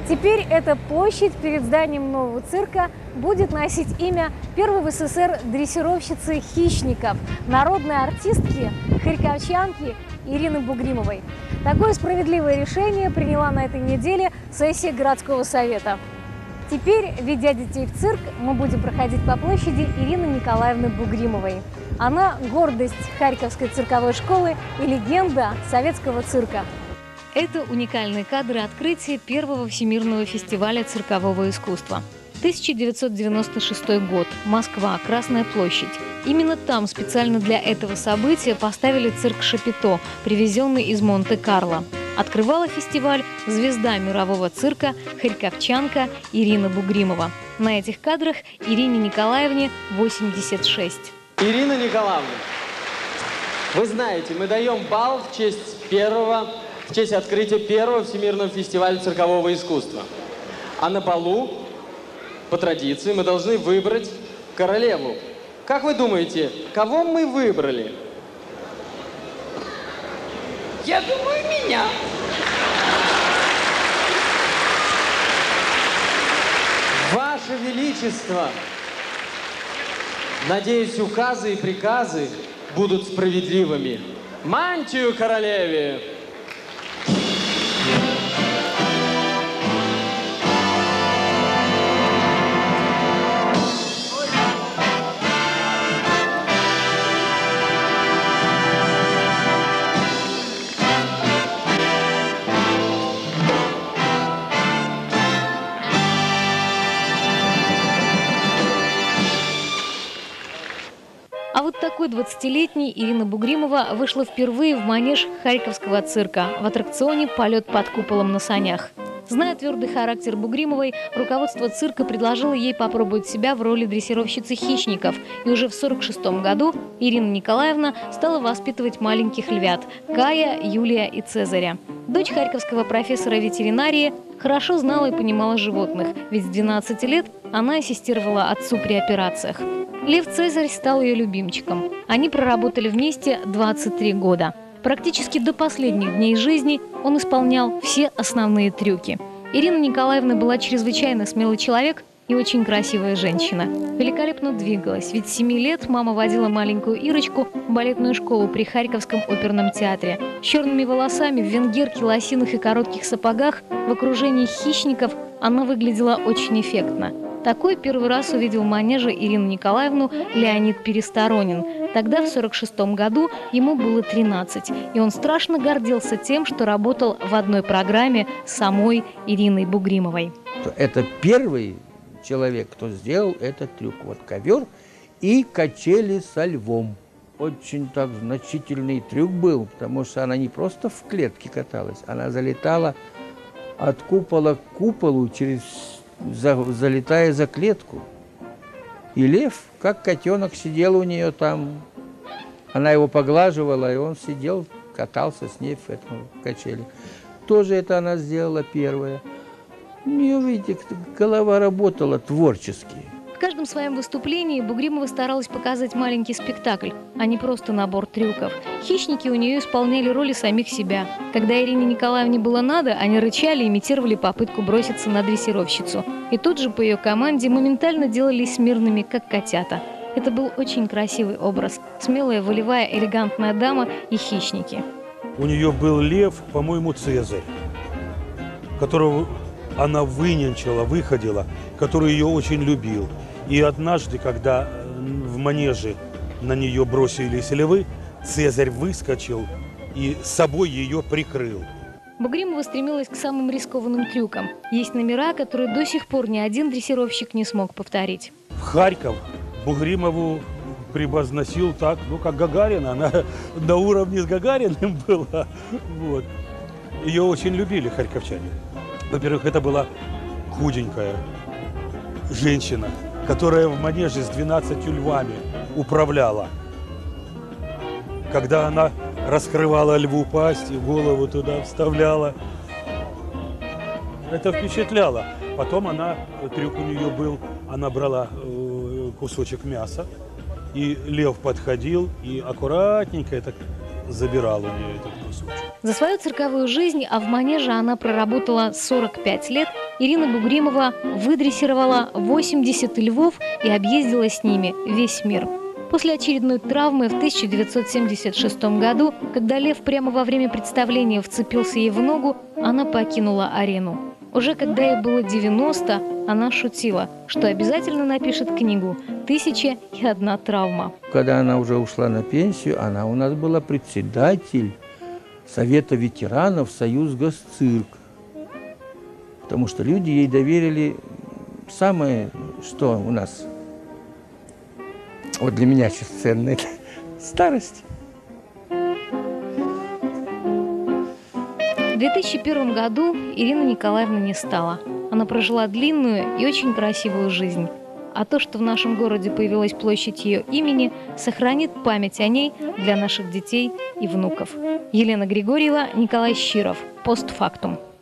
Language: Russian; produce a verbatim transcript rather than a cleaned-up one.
Теперь эта площадь перед зданием нового цирка будет носить имя первой в СССР дрессировщицы хищников, народной артистки, харьковчанки Ирины Бугримовой. Такое справедливое решение приняла на этой неделе сессия городского совета. Теперь, ведя детей в цирк, мы будем проходить по площади Ирины Николаевны Бугримовой. Она – гордость Харьковской цирковой школы и легенда советского цирка. Это уникальные кадры открытия первого всемирного фестиваля циркового искусства. тысяча девятьсот девяносто шестой год. Москва. Красная площадь. Именно там специально для этого события поставили цирк «Шапито», привезенный из Монте-Карло. Открывала фестиваль звезда мирового цирка, харьковчанка Ирина Бугримова. На этих кадрах Ирине Николаевне восемьдесят шесть. Ирина Николаевна, вы знаете, мы даем балл в честь первого, в честь открытия первого всемирного фестиваля циркового искусства. А на балу, по традиции, мы должны выбрать королеву. Как вы думаете, кого мы выбрали? Я думаю, меня. Ваше Величество! Надеюсь, указы и приказы будут справедливыми. Мантию королеве! А вот такой двадцатилетней Ирина Бугримова вышла впервые в манеж Харьковского цирка в аттракционе «Полет под куполом на санях». Зная твердый характер Бугримовой, руководство цирка предложило ей попробовать себя в роли дрессировщицы хищников. И уже в сорок шестом году Ирина Николаевна стала воспитывать маленьких львят – Кая, Юлия и Цезаря. Дочь харьковского профессора ветеринарии хорошо знала и понимала животных, ведь с двенадцати лет она ассистировала отцу при операциях. Лев Цезарь стал ее любимчиком. Они проработали вместе двадцать три года. Практически до последних дней жизни он исполнял все основные трюки. Ирина Николаевна была чрезвычайно смелый человек и очень красивая женщина. Великолепно двигалась, ведь с семи лет мама водила маленькую Ирочку в балетную школу при Харьковском оперном театре. С черными волосами, в венгерке, лосинах и коротких сапогах, в окружении хищников она выглядела очень эффектно. Такой первый раз увидел в манеже Ирину Николаевну Леонид Пересторонин. Тогда, в сорок шестом году, ему было тринадцать, и он страшно гордился тем, что работал в одной программе с самой Ириной Бугримовой. Это первый человек, кто сделал этот трюк. Вот ковер и качели со львом. Очень так значительный трюк был, потому что она не просто в клетке каталась, она залетала от купола к куполу через... За, залетая за клетку. И лев, как котенок, сидел у нее там. Она его поглаживала, и он сидел, катался с ней в этом качели. Тоже это она сделала первая. У нее, видите, голова работала творчески. В каждом своем выступлении Бугримова старалась показать маленький спектакль, а не просто набор трюков. Хищники у нее исполняли роли самих себя. Когда Ирине Николаевне было надо, они рычали, имитировали попытку броситься на дрессировщицу. И тут же по ее команде моментально делались смирными, как котята. Это был очень красивый образ. Смелая, волевая, элегантная дама и хищники. У нее был лев, по-моему, Цезарь, которого она вынянчила, выходила, который ее очень любил. И однажды, когда в манеже на нее бросились львы, Цезарь выскочил и с собой ее прикрыл. Бугримова стремилась к самым рискованным трюкам. Есть номера, которые до сих пор ни один дрессировщик не смог повторить. В Харьков Бугримову превозносил так, ну, как Гагарина. Она на уровне с Гагариным была. Вот. Ее очень любили харьковчане. Во-первых, это была худенькая женщина, которая в манеже с двенадцатью львами управляла. Когда она раскрывала льву пасть и голову туда вставляла, это впечатляло. Потом она, трюк у нее был, она брала кусочек мяса, и лев подходил и аккуратненько это забирал у нее этот кусочек. За свою цирковую жизнь, а в манеже она проработала сорок пять лет, Ирина Бугримова выдрессировала восемьдесят львов и объездила с ними весь мир. После очередной травмы в тысяча девятьсот семьдесят шестом году, когда лев прямо во время представления вцепился ей в ногу, она покинула арену. Уже когда ей было девяносто, она шутила, что обязательно напишет книгу «Тысяча и одна травма». Когда она уже ушла на пенсию, она у нас была председатель Совета ветеранов Союз Госцирк. Потому что люди ей доверили самое, что у нас, вот для меня сейчас ценно, это старость. В две тысячи первом году Ирина Николаевна не стала. Она прожила длинную и очень красивую жизнь. А то, что в нашем городе появилась площадь ее имени, сохранит память о ней для наших детей и внуков. Елена Григорьева, Николай Щиров. Постфактум.